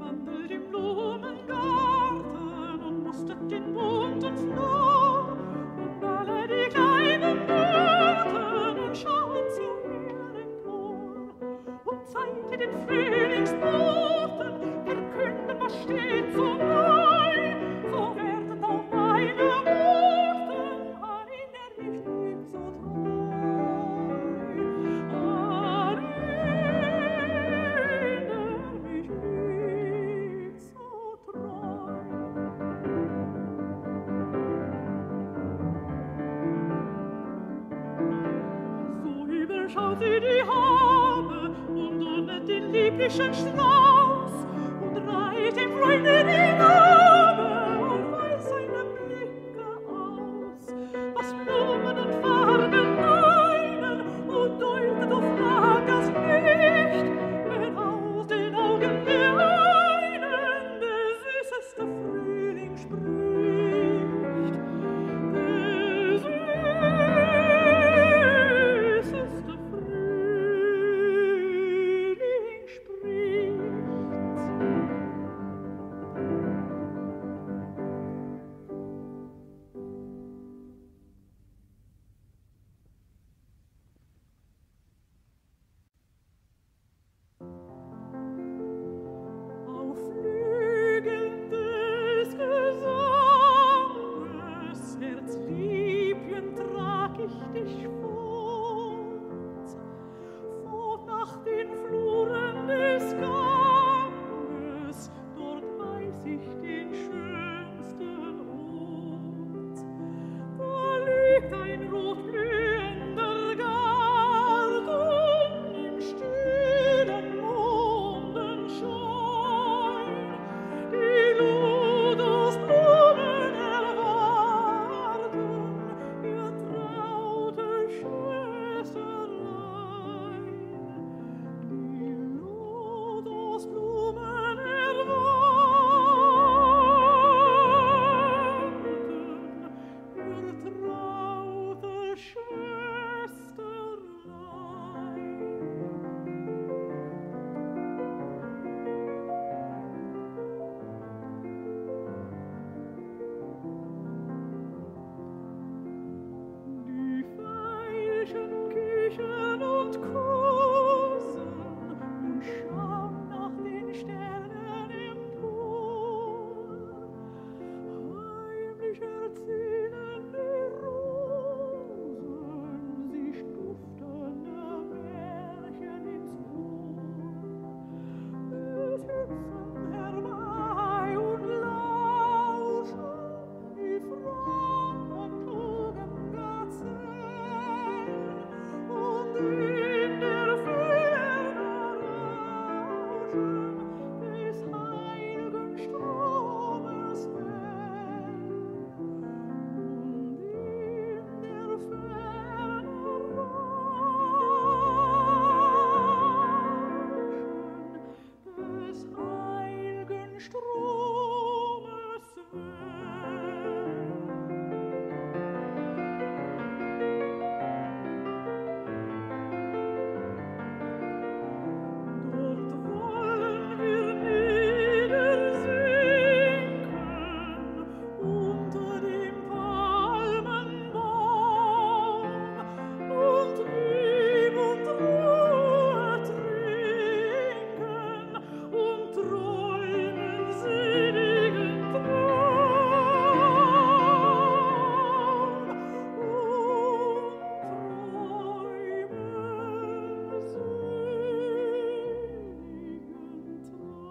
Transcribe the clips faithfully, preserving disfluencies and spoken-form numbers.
wandelt im Blumengarten und mustert den bunten Flor. Und alle die kleinen Myrten und schauen zu ihr empor. Und seit den Frühlingsboten verkünden, was steht so neu, so werden auch meine Worten an ihn, der mich liebt, so treu. An ihn, der mich liebt, so treu. So überschaut sie die Habe und ordnet den lieblichen Strauß und reicht dem Freunde die Gabe und weiß seine Blicke aus, was Blumen und Farben meinen, und deutet auf Lagers nicht, wenn aus den Augen der einen der süßeste Frühling spricht. Der süßeste Frühling spricht. Auf Flügeln des Gesanges, Herzliebchen, trag ich dich fort, fort nach den Fluren des Ganges, dort weiß ich den schönsten Ort. Da liegt ein rotblühender Garten im stillen Mondenschein. Die Lodosblumen erwarten ihr traute Schößerlein. Die Lodosblumen erwarten ihr traute Schößerlein. Die Veilchen kichern und kosen und schauen nach den Sternen empor. Heimlich erzählen die Rosen sich duftende Märchen ins Ohr. Es hüpfen herbei und lauschen die frommen, klugen Gazellen, und in der Ferne rauschen des heiligen Stromes Wellen. Und in der Ferne rauschen des heiligen Stromes Wellen. Dort wollen wir niedersinken unter dem Palmenbaum und Lieb und Ruhe trinken und träumen seligen Traum und träumen seligen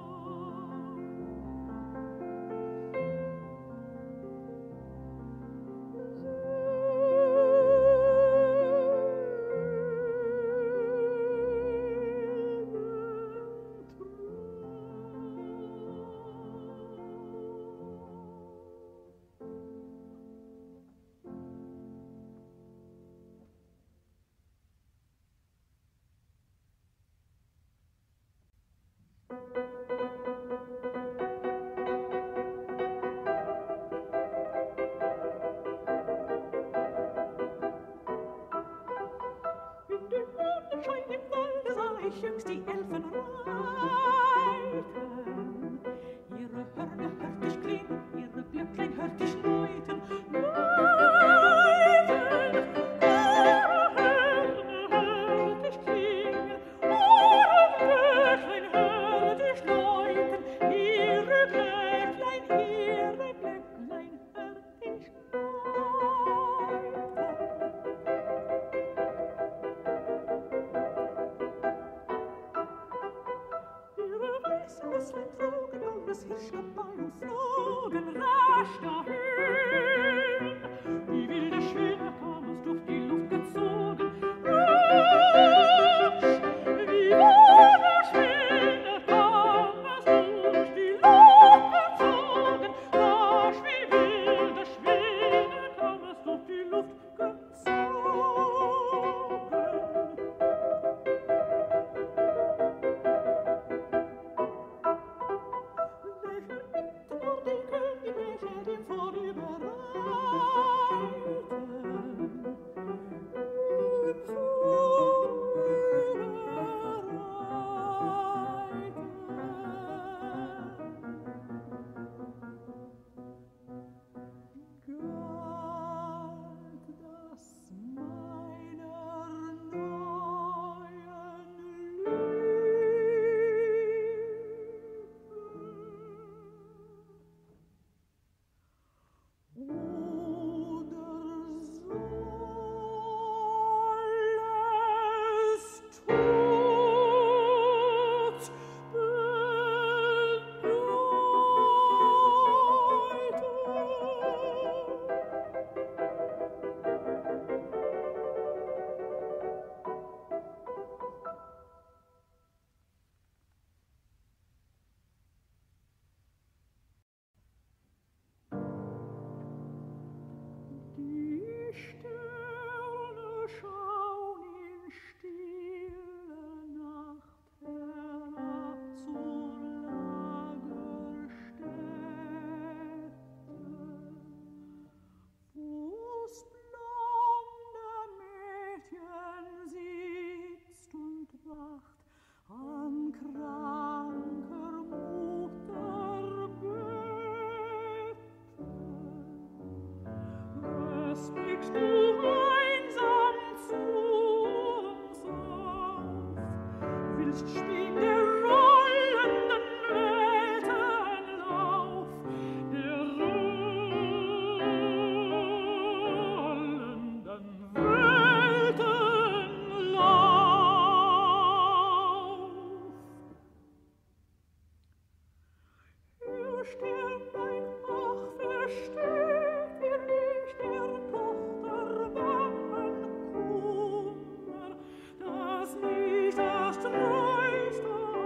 In dem Mondenschein im Walde sah ich jüngst die Elfen reiten. Nicht das Tröster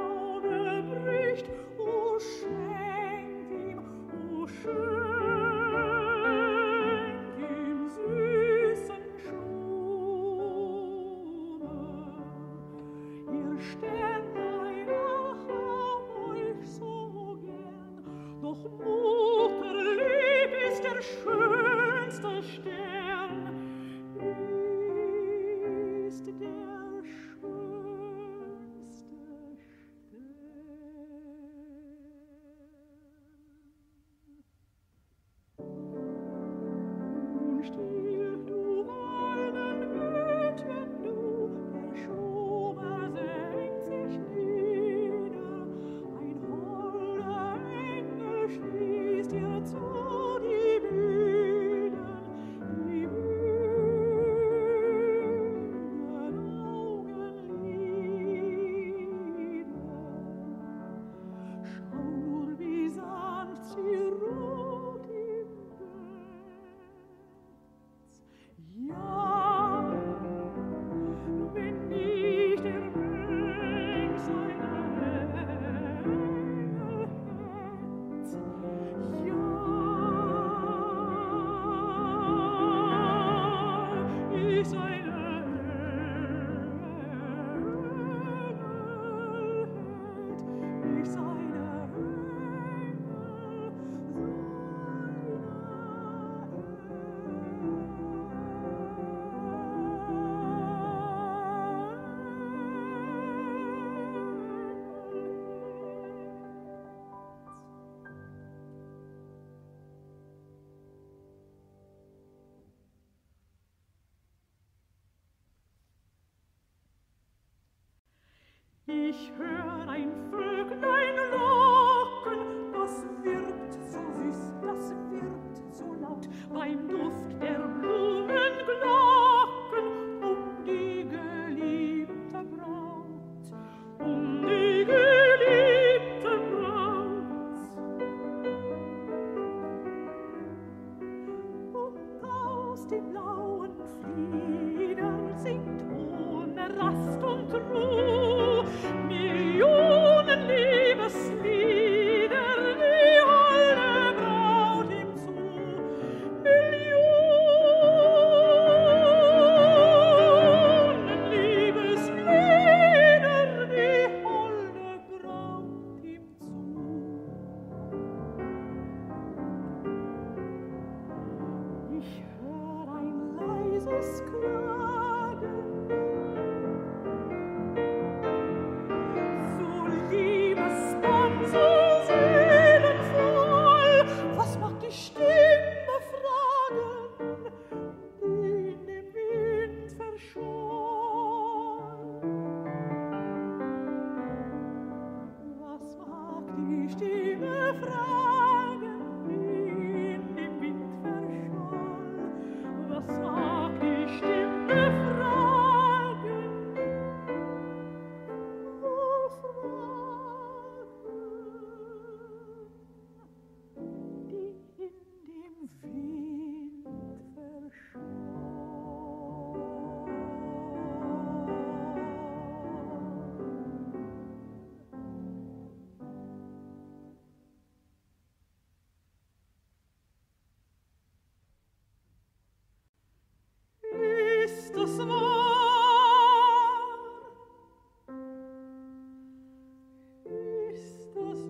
Ich hör ein Vöglein locken, das wirbt so süß, das wirbt so laut, beim Duft der Blumenglocken um die geliebte Braut, um die geliebte Braut. Und aus dem blauen Flieder singt ohne Rast und Ruhe Millionen Liebeslieder, die holde Braut ihm zu. Millionen Liebeslieder, die holde Braut ihm zu. Ich hör ein leises Klagen, so liebesbann, so seelenvoll. Was mag die Stimme fragen, die in dem Wind verscholl? Was mag die Stimme fragen, die in dem Wind verscholl? Was mag die Stimme fragen? Wohl fragen, die in dem Wind verscholl. Ist es wahr? Ist es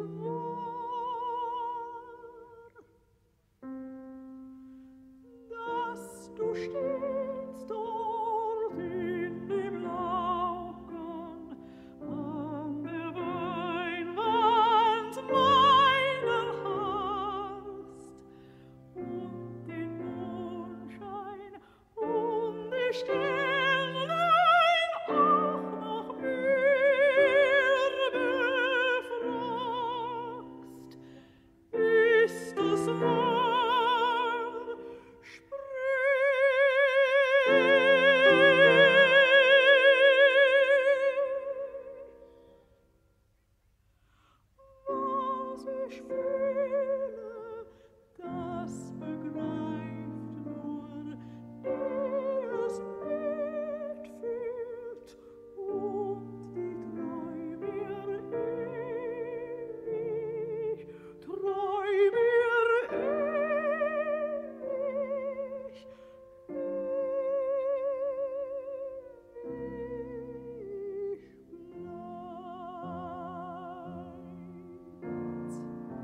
wahr, dass du stehst dort in dem Laugen an der Weinwand meiner Hast und den Mondschein und die Sternlein auch noch mehr befragst? Ist es wahr? Sprich! Was ich fühle, das begreift nur, der es mitfühlt und die treu mir ewig, treu mir ewig, ewig bleibt.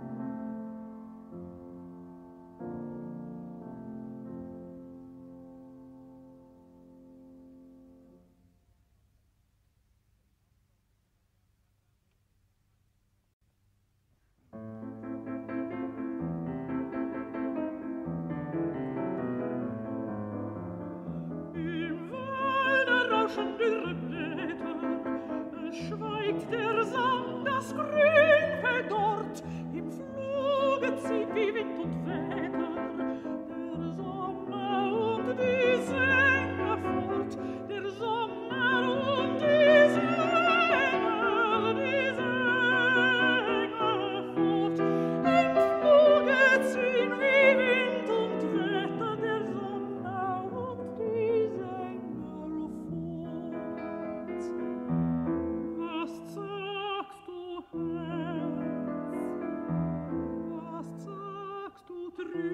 Im Walde rauschen dürre Blätter, es schweigt der Sand, das Grünfeld dort, im Fluge zieht wie Wind und Wetter, der Sommer und die Sänger fort, der Sommer und die Sänger, die Sänger fort, im Fluge ziehen wie Wind und Wetter, der Sommer und die Sänger fort. Was sagst du, Herz? Was sagst du, Trübe?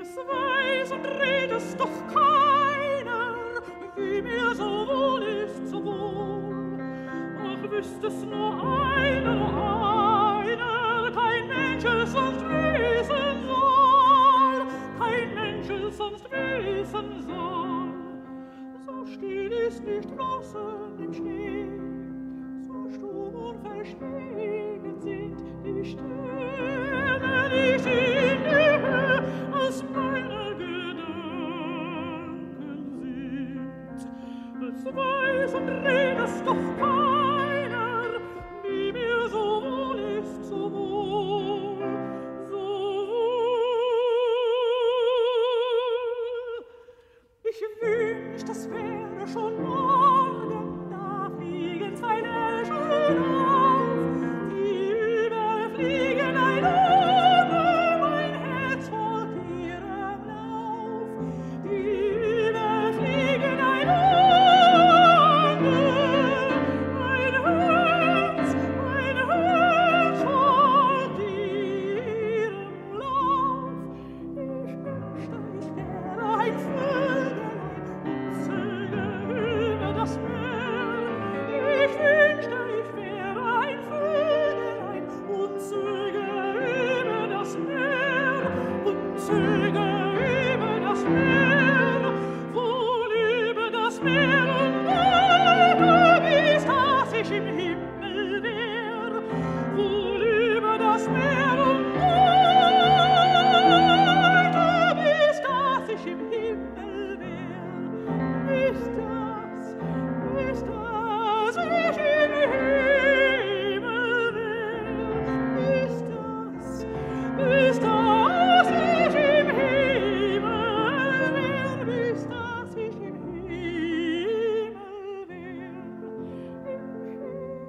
weiß und redest doch keiner, wie mir so wohl ist, so wohl. Ach, wüsstest nur einer, einer, kein Mensch es sonst wissen soll, kein Mensch es sonst wissen soll. So still ist nicht draußen im Schnee, so stumm und verschwiegen sind die Sterne, die sie näher als meine Gedanken sind. Es weiß und redest doch keiner, wie mir so wohl ist, so wohl, so wohl. Ich wünsch, das wäre schon morgen, da fliegen zwei Lerchen auf, die überfliegen ein Auge, mein Herz folgt ihrem Lauf, die überfliegen ein Auge, mein Herz, mein Herz folgt ihrem Lauf. Ich wünschte, ich wäre ein Vögelein, zöge über das Meer. Ich wünschte, ich wäre ein Vögelein und zöge über das Meer, und zöge über das Meer, wohl über das Meer und weiter, bis dass ich im Himmel wär, wohl über das Meer und weiter, bis dass ich im Himmel wär, bis dass, bis dass ich im Himmel wär, bis dass, bis dass ich im Himmel wär, bis dass ich im Himmel wär, im Himmel.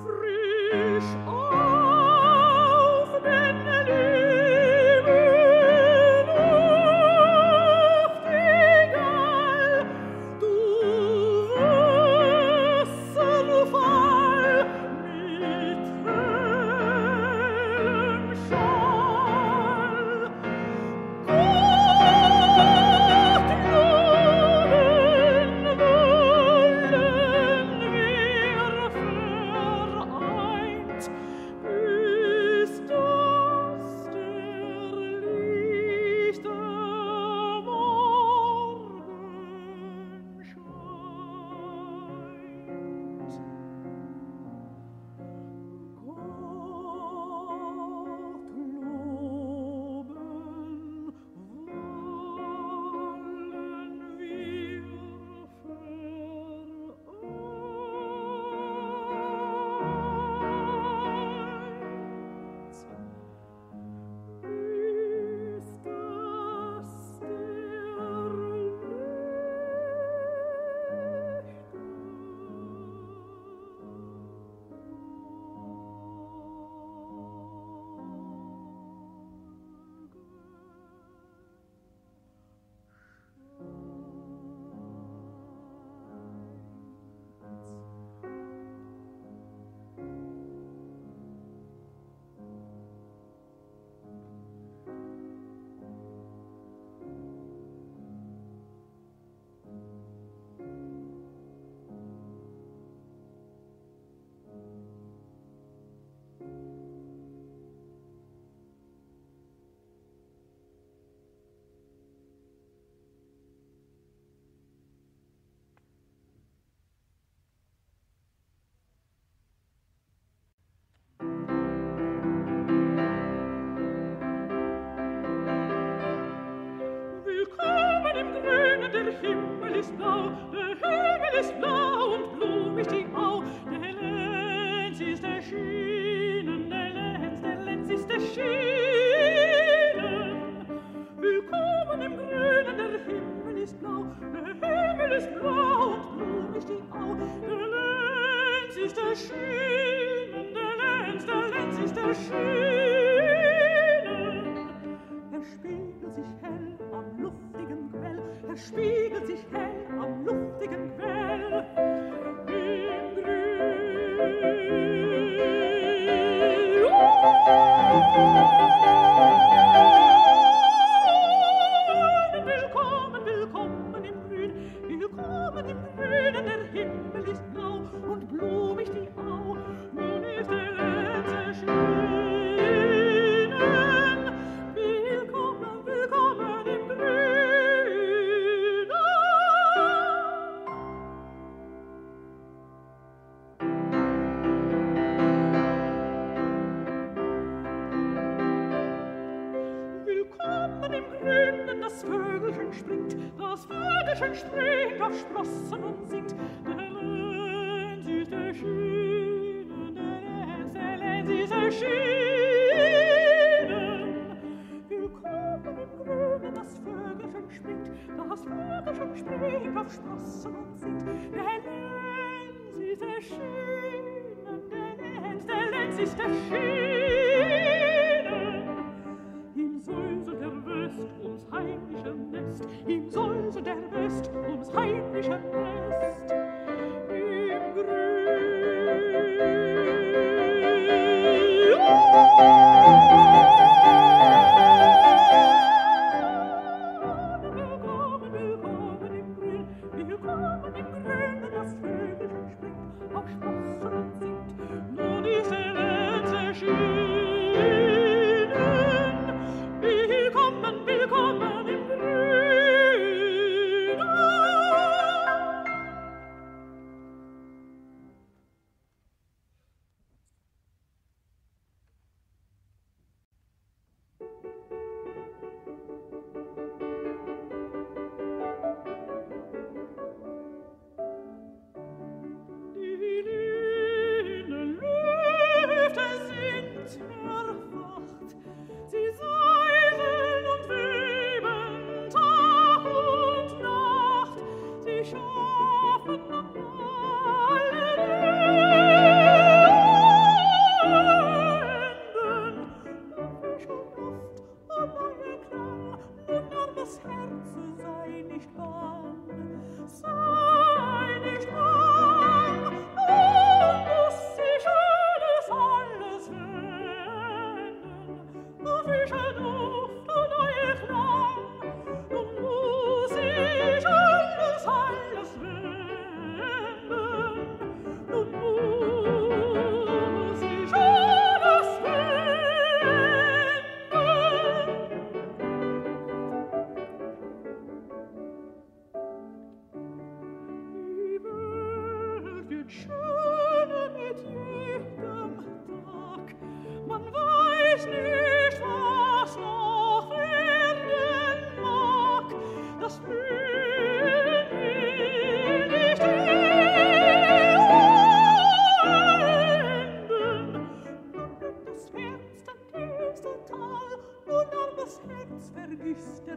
frisch auf den Leben Luft egal, du Wasserfall mit hellem Schall. Gott loben wollen wir vereint, bis dass der lichte Morgen scheint. Gott loben wollen wir vereint, bis dass Willkommen im Grünen, der Himmel ist blau, der Himmel ist blau und blumig die Au. Der Lenz ist erschienen, der Lenz, der Lenz ist erschienen. Willkommen im Grünen, der Himmel ist blau, der Himmel ist blau und blumig die Au. Der Lenz ist erschienen, der Lenz, der Lenz ist erschienen. Er spiegelt sich hell am luftigen Quell, er spiegelt sich hell am luftigen Quell. Im Grün. Willkommen, willkommen im Grün, willkommen im Grünen, der Himmel ist blau und blumig die Au. Nun ist der Lenz erschienen. Willkommen, willkommen im Grünen. Willkommen im Grünen, das Vögelchen springt, das Vögelchen springt auf Sprossen und singt. Der Lenz ist erschienen, der Lenz, der Lenz ist erschienen. Willkommen im Grünen, das Vögelchen springt, das Vögelchen springt auf Sprossen und singt. Der Lenz ist erschienen, der Lenz, der Lenz ist erschienen. Ihm säuselt der West ums heimliche Nest, ihm säuselt der West ums heimliche Nest. Im Willkommen, willkommen im Grün, willkommen im Grün, das Vögelchen springt auf Sprossen und singt. Nun ist der Lenz erschienen. Willkommen, willkommen im Grün.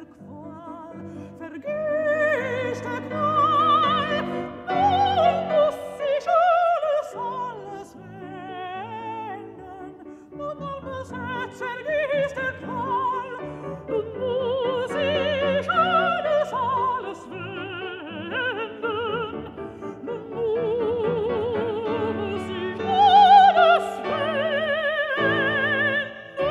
Qual, vergiss der Qual. Nun muss sich alles, alles wenden. Nun armes Herz, vergiss der Qual. Nun muss sich alles, alles wenden. Nun muss sich alles wenden.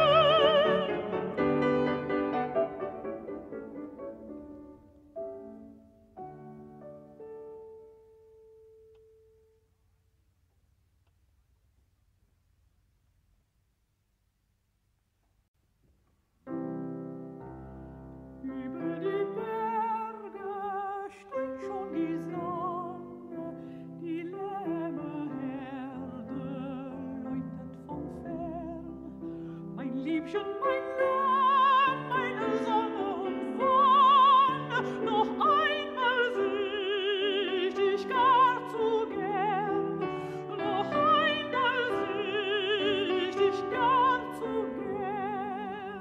Über die Berge steigt schon die Sonne, die lähme Herde läutet von fern. Mein Liebchen, mein Lamm, meine Sonne und Wonne, noch einmal seh ich dich gar zu gern, noch einmal seh ich dich gar zu gern.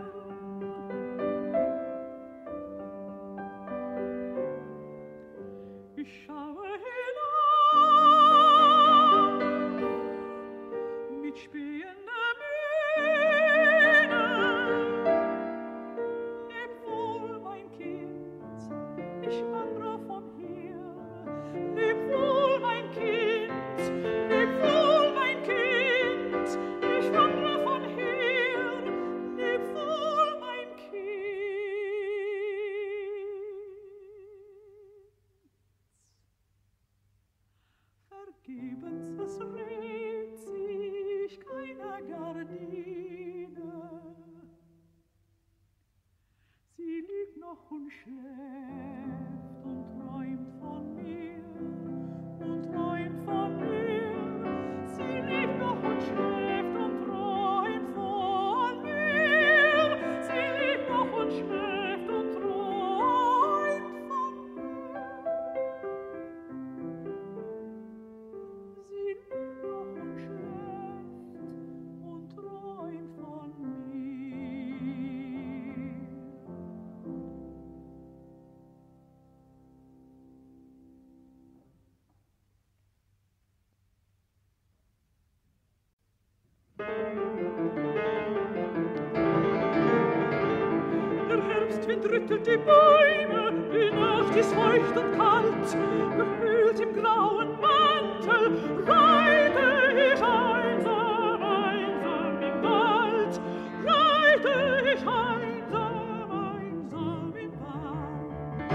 Ich schaue hinauf mit spähender Miene. Leb wohl, mein Kind, ich wandre von hier. Leb wohl, mein Kind, leb wohl, mein Kind, ich wandre von hier. Leb wohl, mein Kind. Vergebens, es regt sich keine Gardine. Sie liegt noch und schläft und träumt von mir und träumt von mir. Sie liegt noch und schläft und träumt von mir. Sie liegt noch und schläft und träumt von mir. Sie liegt noch und schläft und träumt von mir. Der Herbstwind rüttelt die Bäume, die Nacht ist feucht und kalt, gehüllt im grauen Mantel, reite ich einsam, einsam im Wald, reite ich einsam, einsam im Wald.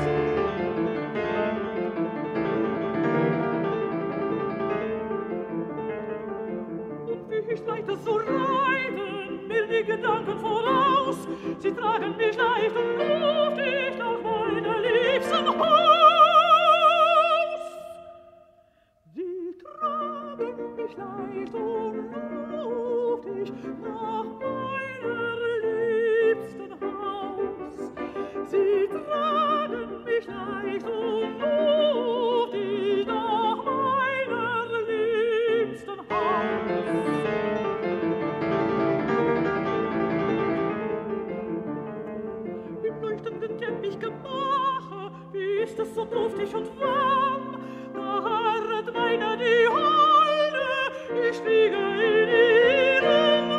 Und wie ich leite, so reiten mir die Gedanken voraus, sie tragen mich leicht und luftig nach meiner liebsten Haus. Sie tragen mich leicht und luftig nach meiner liebsten Haus. Sie tragen mich leicht und luftig nach meiner liebsten Haus. Im leuchtenden Teppichgemache, wie ist es so duftig und warm, da harret meiner die Holde, ich fliege in ihren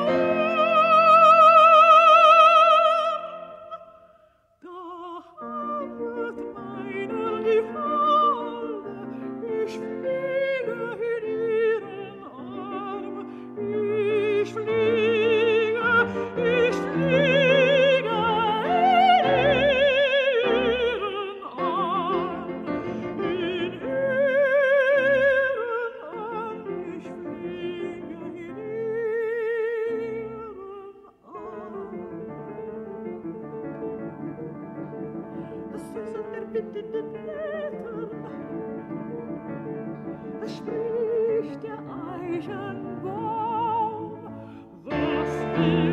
Arm. Da harret meiner die Holde, ich fliege in ihren Arm. Ich fliege, ich fliege in ihren Arm. In ihren Arm, ich fliege in ihren Arm. Es suset der Wind in den Blättern, es spricht der Eichenbaum, was will